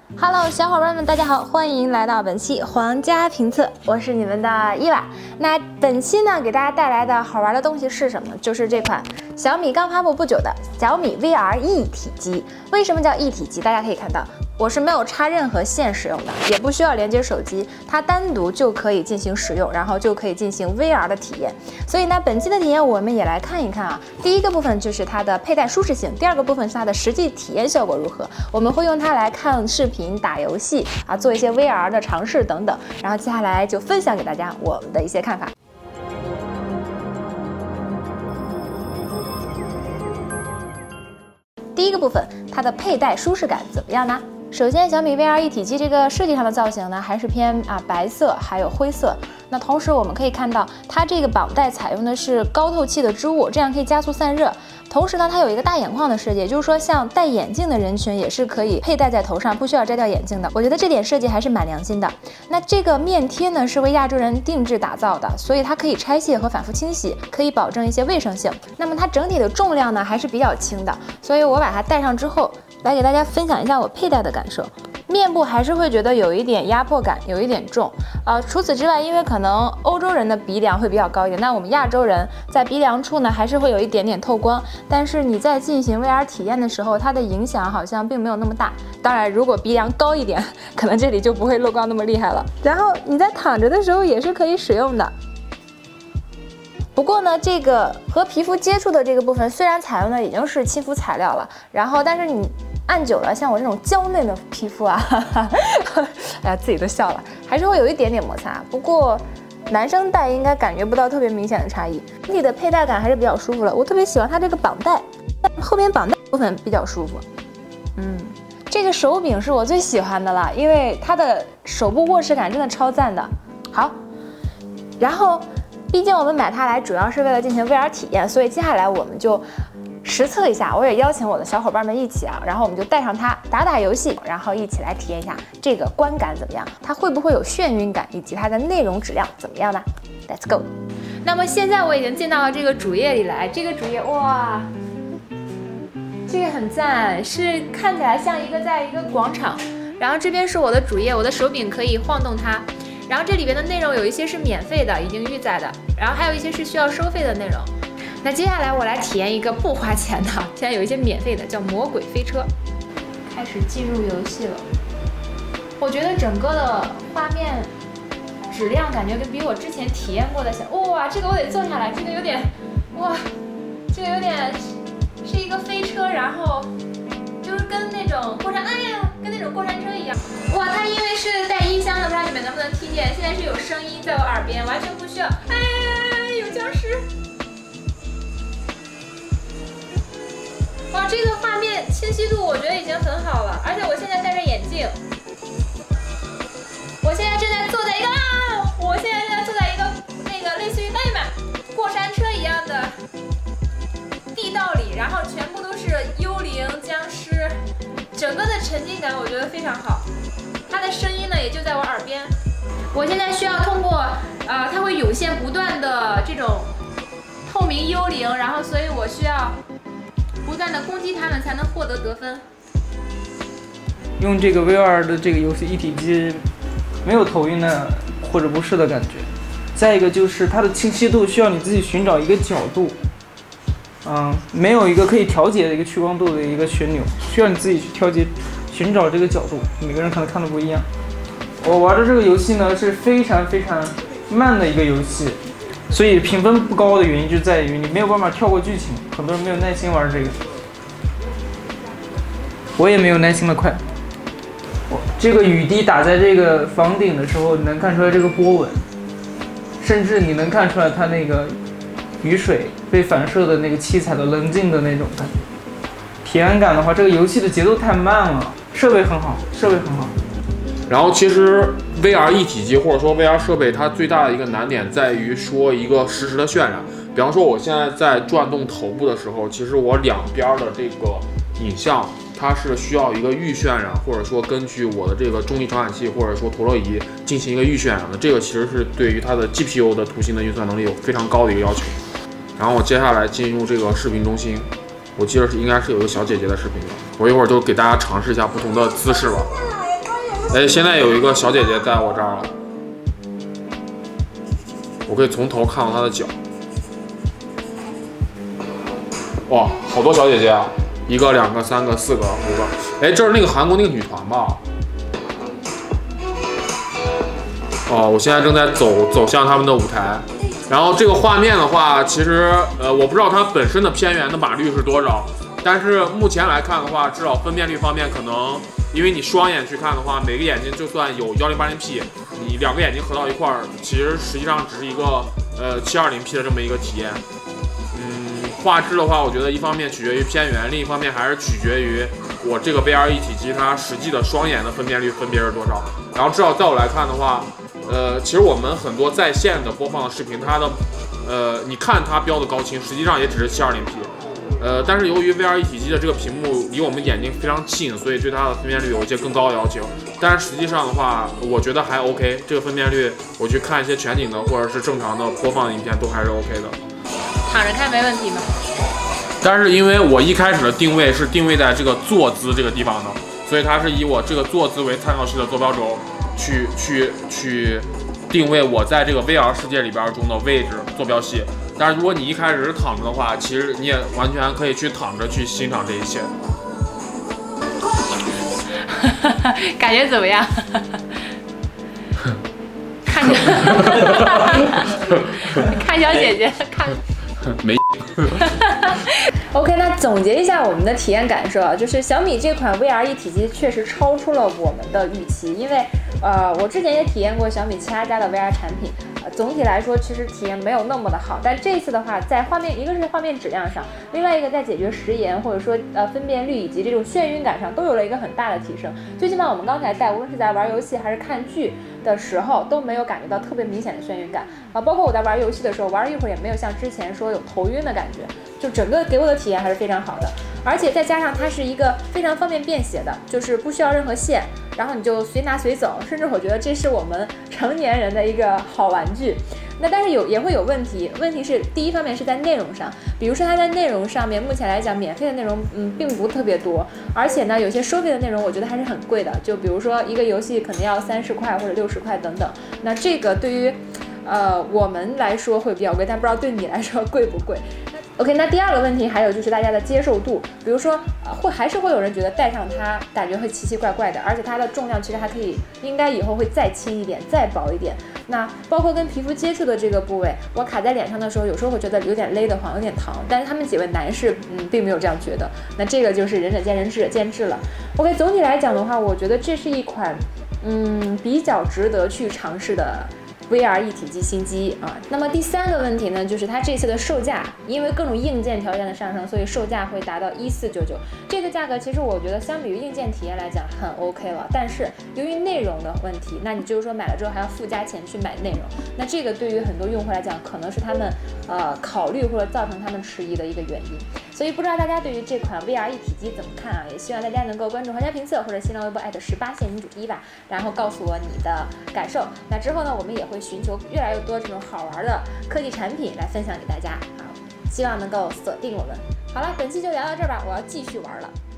Hello， 小伙伴们，大家好，欢迎来到本期皇家评测，我是你们的伊娃。那本期呢，给大家带来的好玩的东西是什么？就是这款小米刚发布不久的小米 VR 一体机。为什么叫一体机？大家可以看到，我是没有插任何线使用的，也不需要连接手机，它单独就可以进行使用，然后就可以进行 VR 的体验。所以呢，本期的体验我们也来看一看啊。第一个部分就是它的佩戴舒适性，第二个部分是它的实际体验效果如何。我们会用它来看视频、打游戏啊，做一些 VR 的尝试等等。然后接下来就分享给大家我们的一些看法。第一个部分，它的佩戴舒适感怎么样呢？首先，小米 VR 一体机这个设计上的造型呢，还是偏白色还有灰色。那同时我们可以看到，它这个绑带采用的是高透气的织物，这样可以加速散热。同时呢，它有一个大眼框的设计，也就是说，像戴眼镜的人群也是可以佩戴在头上，不需要摘掉眼镜的。我觉得这点设计还是蛮良心的。那这个面贴呢，是为亚洲人定制打造的，所以它可以拆卸和反复清洗，可以保证一些卫生性。那么它整体的重量呢，还是比较轻的，所以我把它戴上之后，来给大家分享一下我佩戴的感受。面部还是会觉得有一点压迫感，有一点重。除此之外，因为可能欧洲人的鼻梁会比较高一点，那我们亚洲人在鼻梁处呢，还是会有一点点透光。但是你在进行 VR 体验的时候，它的影响好像并没有那么大。当然，如果鼻梁高一点，可能这里就不会漏光那么厉害了。然后你在躺着的时候也是可以使用的。不过呢，这个和皮肤接触的这个部分，虽然采用的已经是亲肤材料了，然后但是你按久了，像我这种娇嫩的皮肤啊，哎呀，自己都笑了，还是会有一点点摩擦。不过男生戴应该感觉不到特别明显的差异，整体的佩戴感还是比较舒服的。我特别喜欢它这个绑带，后边绑带部分比较舒服。这个手柄是我最喜欢的了，因为它的手部握持感真的超赞的。好，然后毕竟我们买它来主要是为了进行 VR 体验，所以接下来我们就实测一下，我也邀请我的小伙伴们一起啊，然后我们就带上它打打游戏，然后一起来体验一下这个观感怎么样，它会不会有眩晕感，以及它的内容质量怎么样呢 ？Let's go。那么现在我已经进到了这个主页里来，这个主页哇，这个很赞，是看起来像在一个广场，然后这边是我的主页，我的手柄可以晃动它。然后这里边的内容有一些是免费的，已经预载的，然后还有一些是需要收费的内容。那接下来我来体验一个不花钱的，现在有一些免费的，叫魔鬼飞车。开始进入游戏了，我觉得整个的画面质量感觉比我之前体验过的小，哇，这个我得坐下来，这个有点，哇，这个有点是一个飞车，然后就是跟那种过山，哎呀，跟那种过山车一样。哇，它因为是带音箱的，不知道你们能不能听见？现在是有声音在我耳边，完全不需要。哎呀，有僵尸！哇，这个画面清晰度我觉得已经很好了，而且我现在戴着眼镜。我现在正在坐在一个我现在正在坐在一个那个类似于过山车一样的地道里，然后全部都是幽灵、僵尸，整个的沉浸感我觉得非常好。它的声音呢也就在我耳边。我现在需要通过它会涌现不断的这种透明幽灵，然后所以我需要不断的攻击它们才能获得得分。 用这个 VR 的这个游戏一体机，没有头晕的或者不适的感觉。再一个就是它的清晰度需要你自己寻找一个角度，没有一个可以调节的一个屈光度的一个旋钮，需要你自己去调节，寻找这个角度。每个人可能看的不一样。我玩的这个游戏呢是非常非常慢的一个游戏，所以评分不高的原因就在于你没有办法跳过剧情，很多人没有耐心玩这个，我也没有耐心的快。这个雨滴打在这个房顶的时候，你能看出来这个波纹，甚至你能看出来它那个雨水被反射的那个七彩的棱镜的那种感觉。体验感的话，这个游戏的节奏太慢了，设备很好，设备很好。 然后其实 VR 一体机或者说 VR 设备，它最大的一个难点在于说一个实时的渲染。比方说我现在在转动头部的时候，其实我两边的这个影像它是需要一个预渲染，或者说根据我的这个重力传感器或者说陀螺仪进行一个预渲染的。这个其实是对于它的 GPU 的图形的运算能力有非常高的一个要求。然后我接下来进入这个视频中心，我记得应该是有一个小姐姐的视频的，我一会儿就给大家尝试一下不同的姿势了。 哎，现在有一个小姐姐在我这儿了，我可以从头看到她的脚。哇，好多小姐姐啊！1个、2个、3个、4个、5个。哎，这是那个韩国那个女团吧？哦，我现在正在走向他们的舞台。然后这个画面的话，其实我不知道它本身的片源的码率是多少，但是目前来看的话，至少分辨率方面可能，因为你双眼去看的话，每个眼睛就算有1080p，你2个眼睛合到一块儿，其实实际上只是一个720p 的这么一个体验。画质的话，我觉得一方面取决于片源，另一方面还是取决于我这个 VR 一体机它实际的双眼的分辨率分别是多少。然后至少在我来看的话，其实我们很多在线的播放的视频，它的你看它标的高清，实际上也只是720p。但是由于 VR 一体机的这个屏幕离我们眼睛非常近，所以对它的分辨率有一些更高的要求。但是实际上的话，我觉得还 OK， 这个分辨率我去看一些全景的或者是正常的播放的影片都还是 OK 的。 躺着看没问题吗？ 但是因为我一开始的定位是定位在这个坐姿这个地方的，所以它是以我这个坐姿为参考系的坐标轴去定位我在这个 VR 世界里边中的位置坐标系。但是如果你一开始是躺着的话，其实你也完全可以去躺着去欣赏这一切。 感觉怎么样？看小姐姐看。 没 OK， 那总结一下我们的体验感受啊，就是小米这款 VR 一体机确实超出了我们的预期，因为我之前也体验过小米其他家的 VR 产品，总体来说其实体验没有那么的好，但这次的话，在画面，一个是画面质量上，另外一个在解决时延或者说分辨率以及这种眩晕感上都有了一个很大的提升。最起码我们刚才无论是在玩游戏还是看剧的时候，都没有感觉到特别明显的眩晕感啊。包括我在玩游戏的时候，玩了一会儿也没有像之前说有头晕的感觉，就整个给我的体验还是非常好的。而且再加上它是一个非常方便便携的，就是不需要任何线，然后你就随拿随走，甚至我觉得这是我们成年人的一个好玩具。那但是也会有问题，问题是第一方面是在内容上，比如说它在内容上面，目前来讲免费的内容并不特别多，而且呢有些收费的内容我觉得还是很贵的，就比如说一个游戏可能要30块或者60块等等，那这个对于我们来说会比较贵，但不知道对你来说贵不贵。OK， 那第二个问题还有就是大家的接受度，比如说还是会有人觉得戴上它感觉会奇奇怪怪的，而且它的重量其实还可以，应该以后会再轻一点，再薄一点。那包括跟皮肤接触的这个部位，我卡在脸上的时候，有时候会觉得有点勒得慌，有点疼，但是他们几位男士并没有这样觉得。那这个就是仁者见仁，智者见智了。OK， 总体来讲的话，我觉得这是一款比较值得去尝试的VR 一体机新机啊。那么第三个问题呢，就是它这次的售价，因为各种硬件条件的上升，所以售价会达到1499。这个价格其实我觉得相比于硬件体验来讲很 OK 了，但是由于内容的问题，那你就是说买了之后还要附加钱去买内容，那这个对于很多用户来讲，可能是他们考虑或者造成他们迟疑的一个原因。所以不知道大家对于这款 VR 一体机怎么看啊？也希望大家能够关注皇家评测或者新浪微博18线女主第一吧，然后告诉我你的感受。那之后呢，我们也会寻求越来越多这种好玩的科技产品来分享给大家。好，希望能够锁定我们。好了，本期就聊到这儿吧，我要继续玩了。